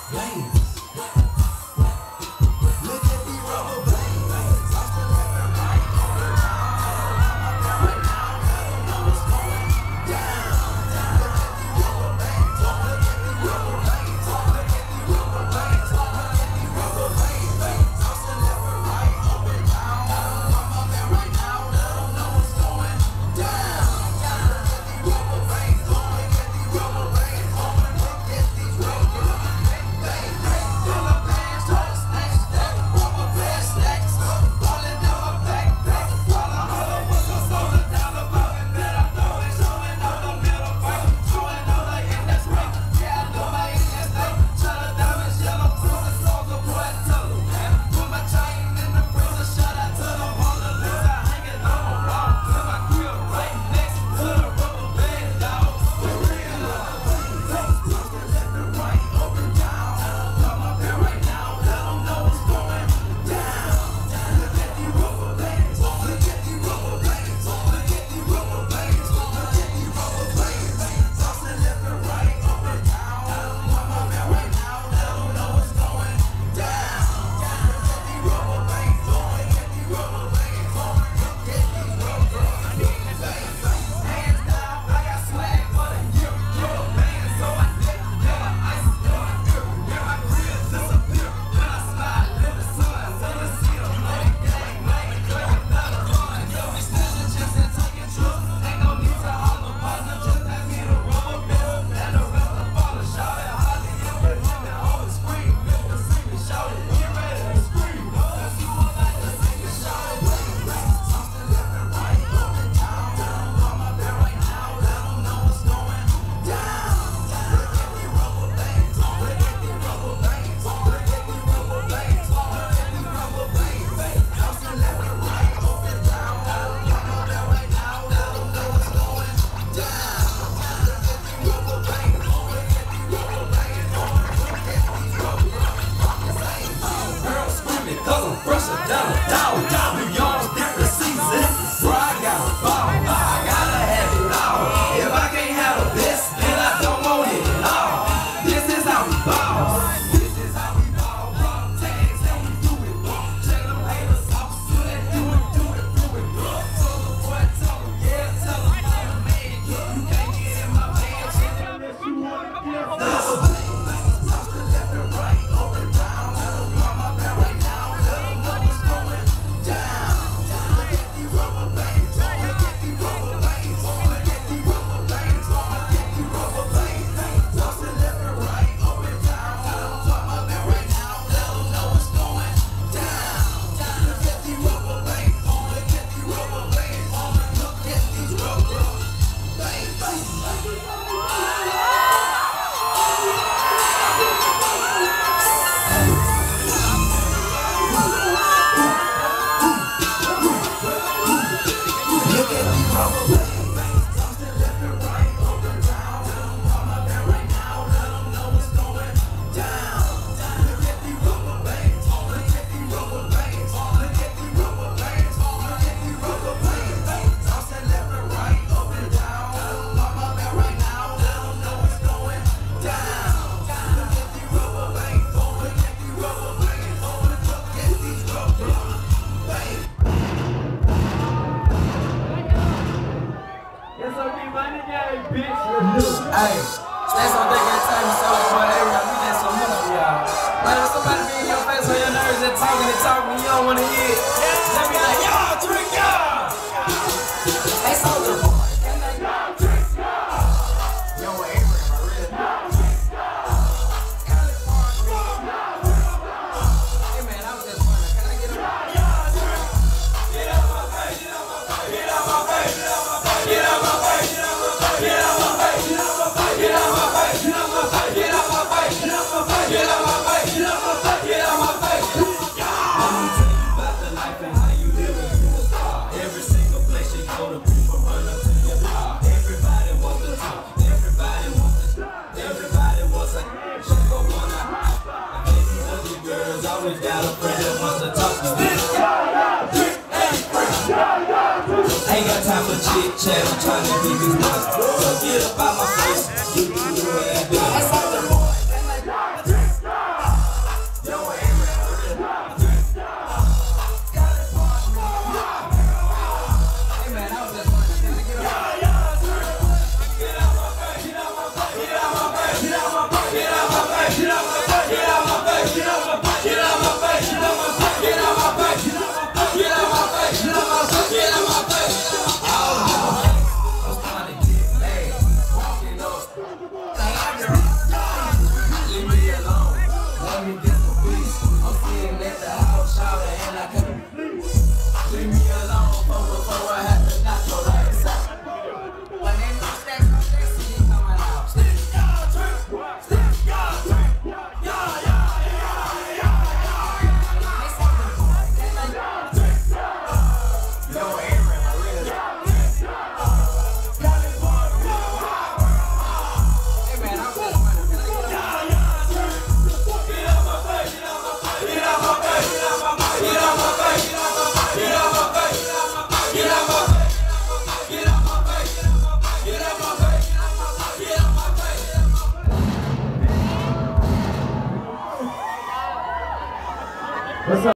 Hey, that's one thing I tell you so much, every we just so much for y'all. Like if somebody be in your face on your nerves and talking, you don't want to hear it. Let me like, y'all drink y'all. Hey, soldier boy. Y'all drink y'all. Yo, Abraham, I really. Hey man, I was just wondering, can I get a y'all drink? Get out my face, get out my face, get out my face, get out my face, get out my face, get out my face, get out my face. Get out my face, get out my face, get out my face, get out my face, get out my face, get out my face, get out my face. Let me tell you about the life and how you live when you a star. Every single place you go, the people run up to your car. Everybody wants to talk, everybody wants to talk, everybody wants a handshake or wanna hop. And these ugly girls always got a friend.